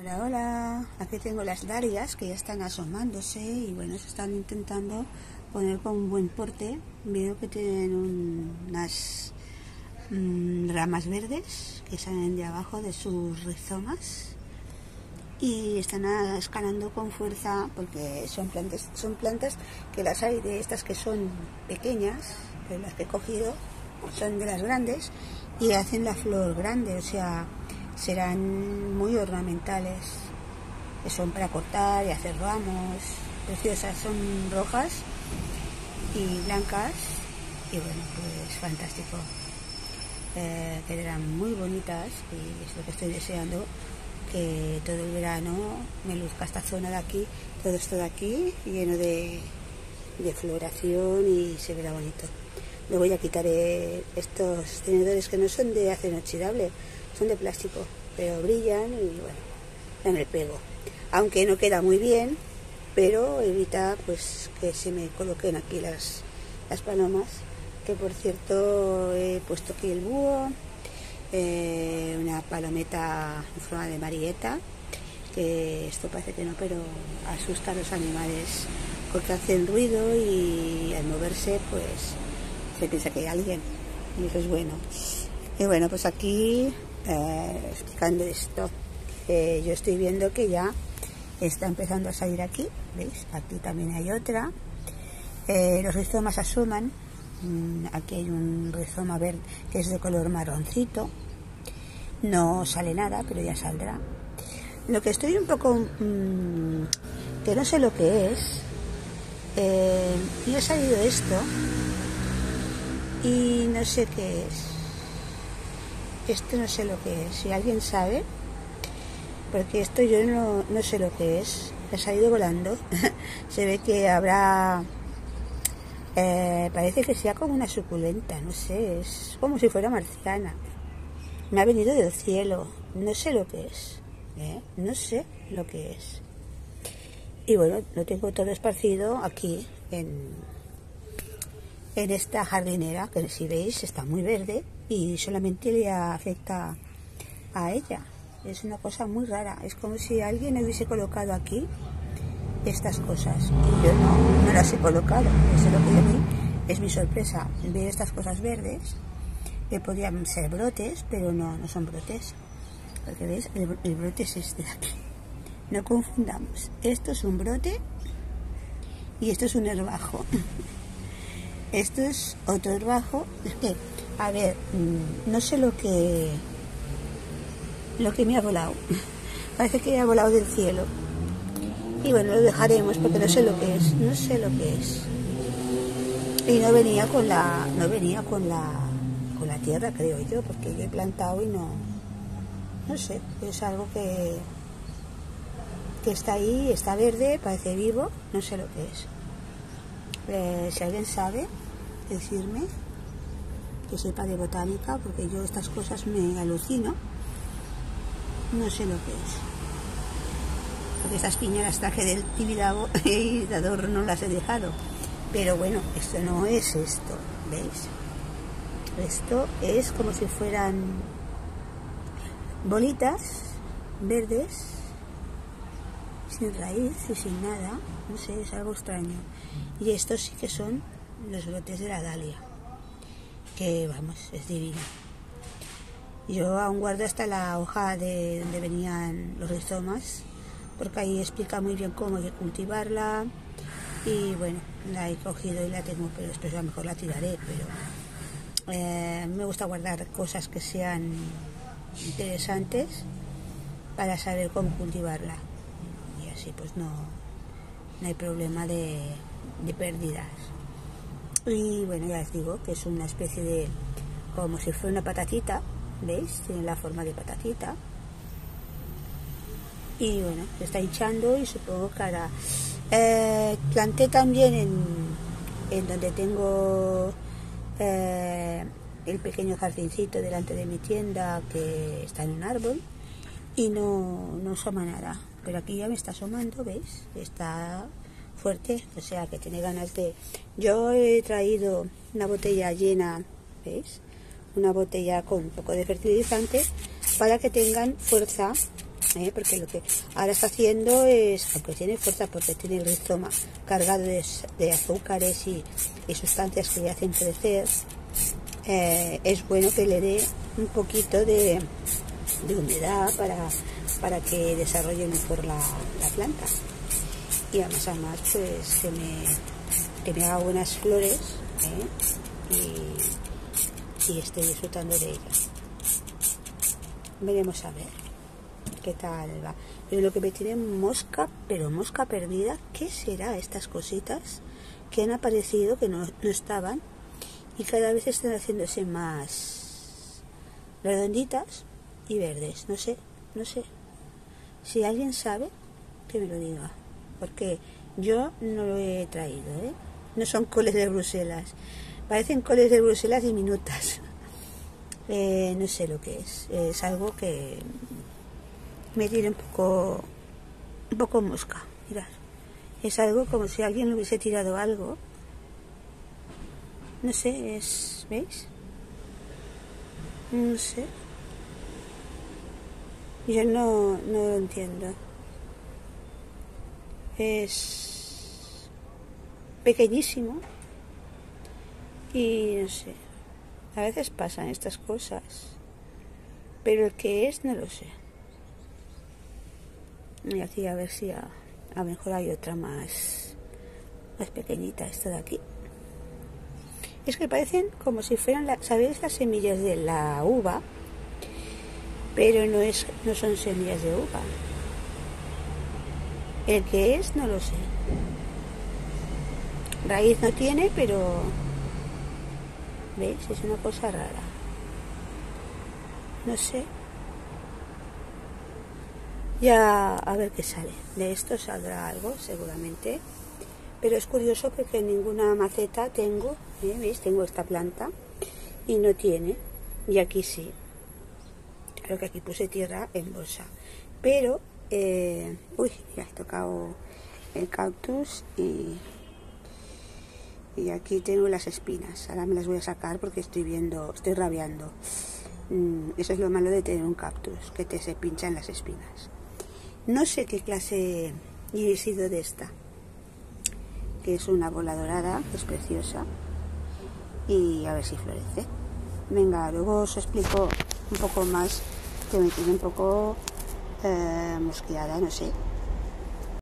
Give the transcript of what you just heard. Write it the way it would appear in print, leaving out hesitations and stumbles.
Hola, hola, aquí tengo las dalias que ya están asomándose y bueno, se están intentando poner con un buen porte. Veo que tienen unas ramas verdes que salen de abajo de sus rizomas y están escalando con fuerza porque son plantas que las hay de estas que son pequeñas, pero las que he cogido son de las grandes y hacen la flor grande, o sea, serán muy ornamentales, que son para cortar y hacer ramos, preciosas, son rojas y blancas y bueno, pues fantástico, quedarán muy bonitas y es lo que estoy deseando, que todo el verano me luzca esta zona de aquí, todo esto de aquí lleno de floración y se verá bonito. Luego ya quitaré estos tenedores que no son de acero inoxidable, son de plástico, pero brillan y bueno, dan el pego. Aunque no queda muy bien, pero evita pues que se me coloquen aquí las palomas, que por cierto he puesto aquí el búho, una palometa en forma de marieta, que esto parece que no, pero asusta a los animales porque hacen ruido y al moverse pues se piensa que hay alguien y eso es bueno. Y bueno, pues aquí explicando esto, yo estoy viendo que ya está empezando a salir aquí, ¿veis? Aquí también hay otra, los rizomas asoman, aquí hay un rizoma verde que es de color marroncito, no sale nada, pero ya saldrá. Lo que estoy un poco, que no sé lo que es, y ha salido esto, y no sé qué es. Esto no sé lo que es. Si alguien sabe, porque esto yo no sé lo que es. Ha salido volando. Se ve que habrá... parece que sea como una suculenta, no sé. Es como si fuera marciana. Me ha venido del cielo. No sé lo que es. No sé lo que es. Y bueno, lo tengo todo esparcido aquí en esta jardinera, que si veis está muy verde y solamente le afecta a ella. Es una cosa muy rara, es como si alguien hubiese colocado aquí estas cosas y yo no las he colocado. Eso es lo que a mí es mi sorpresa, ver estas cosas verdes que podrían ser brotes, pero no son brotes, porque veis, el brote es este de aquí, no confundamos, esto es un brote y esto es un herbajo. Esto es otro herbajo. Es que, a ver, no sé lo que me ha volado. Parece que ha volado del cielo. Y bueno, lo dejaremos porque no sé lo que es. No sé lo que es. Y no venía con la tierra, creo yo, porque yo he plantado y no sé. Es algo que está ahí, está verde, parece vivo. No sé lo que es. Si alguien sabe, decirme, que sepa de botánica, porque yo estas cosas me alucino. No sé lo que es, porque estas piñas traje del Tibidabo y de adorno las he dejado, pero bueno, esto no es esto, ¿veis? Esto es como si fueran bolitas verdes sin raíz y sin nada, no sé, es algo extraño. Y estos sí que son los brotes de la dalia, que vamos, es divina. Yo aún guardo hasta la hoja de donde venían los rizomas, porque ahí explica muy bien cómo hay que cultivarla. Y bueno, la he cogido y la tengo, pero después a lo mejor la tiraré. Pero me gusta guardar cosas que sean interesantes para saber cómo cultivarla. Y así pues no hay problema de pérdidas. Y bueno, ya os digo que es una especie de, como si fuera una patatita, ¿veis? Tiene la forma de patatita. Y bueno, se está hinchando y supongo que hará. Planté también en donde tengo el pequeño jardincito delante de mi tienda, que está en un árbol y no asoma nada. Pero aquí ya me está asomando, ¿veis? Está fuerte, o sea que tiene ganas de... Yo he traído una botella llena, ¿veis? Una botella con un poco de fertilizante para que tengan fuerza porque lo que ahora está haciendo es, aunque tiene fuerza porque tiene el rizoma cargado de azúcares y sustancias que le hacen crecer, es bueno que le dé un poquito de humedad para que desarrolle mejor la planta. Y además pues que me haga buenas flores, y estoy disfrutando de ellas. Veremos a ver qué tal va. Pero lo que me tiene mosca, pero mosca perdida, ¿qué será estas cositas que han aparecido, que no estaban, y cada vez están haciéndose más redonditas y verdes? No sé. Si alguien sabe, que me lo diga, porque yo no lo he traído, No son coles de Bruselas, parecen coles de Bruselas diminutas. No sé lo que es algo que me tiene un poco mosca. Mirad, es algo como si alguien le hubiese tirado algo, no sé, ¿veis? No sé, yo no lo entiendo. Es pequeñísimo y no sé, a veces pasan estas cosas, pero el que es no lo sé. Y aquí a ver si a lo mejor hay otra más pequeñita, esta de aquí. Es que parecen como si fueran, ¿sabéis? Las semillas de la uva, pero no son semillas de uva. El que es no lo sé. Raíz no tiene, pero ¿veis? Es una cosa rara. No sé. Ya a ver qué sale. De esto saldrá algo seguramente. Pero es curioso porque en ninguna maceta tengo, ¿veis? Tengo esta planta y no tiene. Y aquí sí. Claro que aquí puse tierra en bolsa. Pero, uy, ya he tocado el cactus y aquí tengo las espinas. Ahora me las voy a sacar porque estoy rabiando. Eso es lo malo de tener un cactus, que se pinchan las espinas. No sé qué clase he sido de esta, que es una bola dorada, que es preciosa, y a ver si florece. Venga, luego os explico un poco más, que me tiene un poco mosqueada, no sé.